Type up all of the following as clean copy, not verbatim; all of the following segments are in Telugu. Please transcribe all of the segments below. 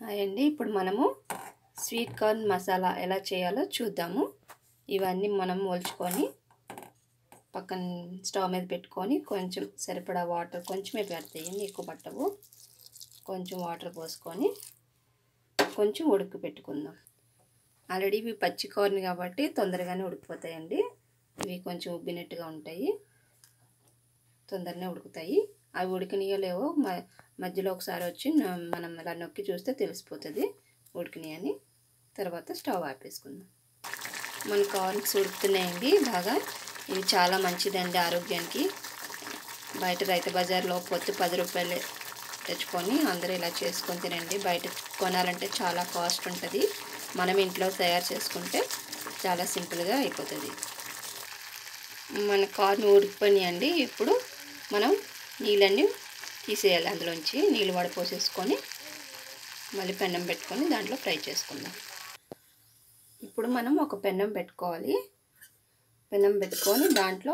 హాయ్ అండి. ఇప్పుడు మనము స్వీట్ కార్న్ మసాలా ఎలా చేయాలో చూద్దాము. ఇవన్నీ మనం ఒలుచుకొని పక్కన స్టవ్ మీద పెట్టుకొని కొంచెం సరిపడా వాటర్ కొంచెమే పెడతాయండి, ఎక్కువ పట్టవు. కొంచెం వాటర్ పోసుకొని కొంచెం ఉడుకు పెట్టుకుందాం. ఆల్రెడీ ఇవి పచ్చి కార్న్ కాబట్టి తొందరగానే ఉడికిపోతాయండి. ఇవి కొంచెం ఉబ్బినట్టుగా ఉంటాయి, తొందరనే ఉడుకుతాయి. అవి ఉడికినాయో లేవో మధ్యలో ఒకసారి వచ్చి మనం ఇలా నొక్కి చూస్తే తెలిసిపోతుంది ఉడికినాయి అని. తర్వాత స్టవ్ ఆపేసుకుందాం. మన కార్న్స్ ఉడుకుతున్నాయండి బాగా. ఇవి చాలా మంచిదండి ఆరోగ్యానికి. బయట రైతు బజార్లో పొత్తు 10 రూపాయలు తెచ్చుకొని అందరూ ఇలా చేసుకొని తినండి. బయట కొనాలంటే చాలా కాస్ట్ ఉంటుంది. మనం ఇంట్లో తయారు చేసుకుంటే చాలా సింపుల్గా అయిపోతుంది. మన కార్న్ ఉడికిపోయినాయండి. ఇప్పుడు మనం నీళ్ళన్నీ తీసేయాలి. అందులోంచి నీళ్ళు వడపోసేసుకొని మళ్ళీ పెన్నం పెట్టుకొని దాంట్లో ఫ్రై చేసుకుందాం. ఇప్పుడు మనం ఒక పెన్నం పెట్టుకోవాలి. పెన్నం పెట్టుకొని దాంట్లో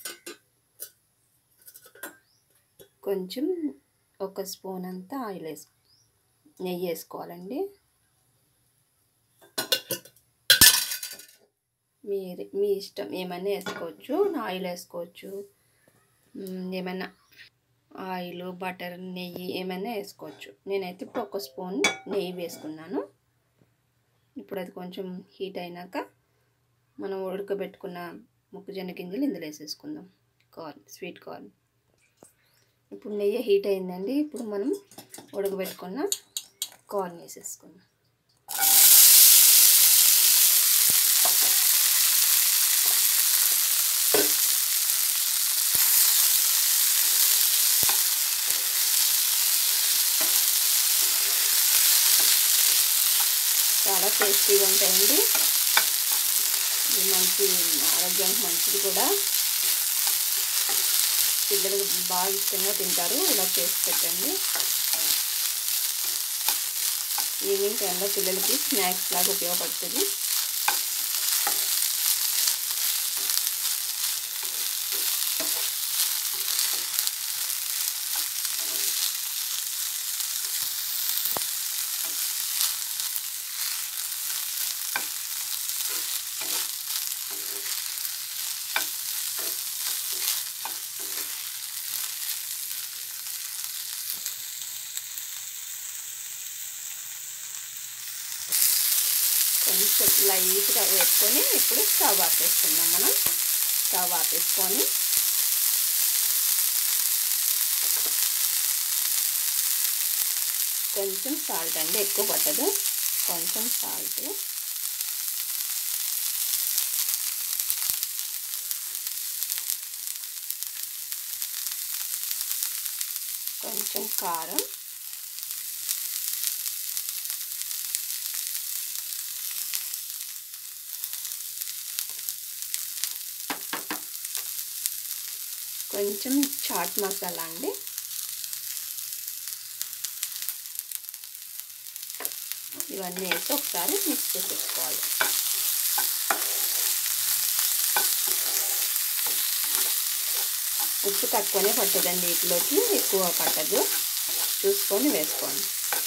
కొంచెం ఒక స్పూన్ అంతా నెయ్యి వేసుకోవాలండి. మీ ఇష్టం, ఏమైనా వేసుకోవచ్చు. ఆయిల్ వేసుకోవచ్చు, ఏమైనా ఆయిల్, బటర్, నెయ్యి ఏమైనా వేసుకోవచ్చు. నేనైతే ఇప్పుడు ఒక స్పూన్ నెయ్యి వేసుకున్నాను. ఇప్పుడు అది కొంచెం హీట్ అయినాక మనం ఉడకబెట్టుకున్న మొక్కజొన్న గింజలు ఇందులో వేసేసుకుందాం. Sweet corn. ఇప్పుడు నెయ్యి హీట్ అయిందండి. ఇప్పుడు మనం ఉడకబెట్టుకున్న కార్న్ వేసేసుకుందాం. చాలా టేస్టీగా ఉంటాయండి. ఇది మంచి ఆరోగ్యానికి మంచిది కూడా. పిల్లలు బాగా ఇష్టంగా తింటారు. ఇలా చేసి పెట్టండి. ఈవినింగ్ టైంలో పిల్లలకి స్నాక్స్ లాగా ఉపయోగపడుతుంది. కొంచెం లైట్గా పెట్టుకొని ఇప్పుడు స్టవ్ ఆపేసుకుందాం. మనం స్టవ్ ఆపేసుకొని కొంచెం సాల్ట్ అండి, ఎక్కువ పట్టదు, కొంచెం సాల్ట్, కొంచెం కారం, కొంచెం చాట్ మసాలా అండి. ఇవన్నీ వేసి ఒకసారి మిక్స్ చేసేసుకోవాలి. ఉప్పు తక్కువనే పట్టదండి, వీటిలోకి ఎక్కువ పట్టదు, చూసుకొని వేసుకోండి.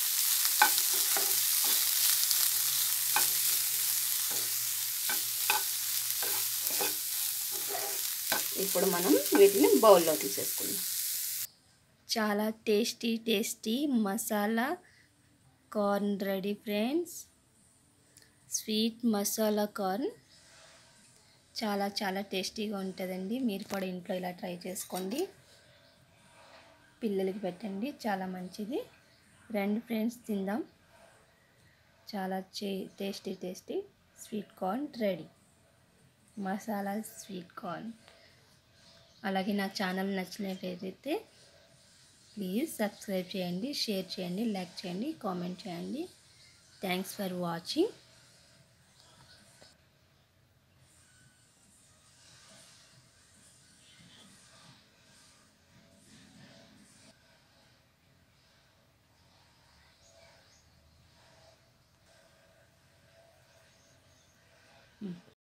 ఇప్పుడు మనం వీటిని బౌల్లో తీసేసుకుందాం. చాలా tasty masala corn ready friends. Sweet masala corn చాలా టేస్టీగా ఉంటుందండి. మీరు కూడా ఇంట్లో ఇలా ట్రై చేసుకోండి, పిల్లలకి పెట్టండి, చాలా మంచిది. రండి ఫ్రెండ్స్, తిందాం. చాలా tasty sweet corn ready. Masala sweet corn. అలాగే నా ఛానల్ నచ్చినట్లయితే ప్లీజ్ సబ్స్క్రైబ్ చేయండి, షేర్ చేయండి, లైక్ చేయండి, కామెంట్ చేయండి. Thanks for watching.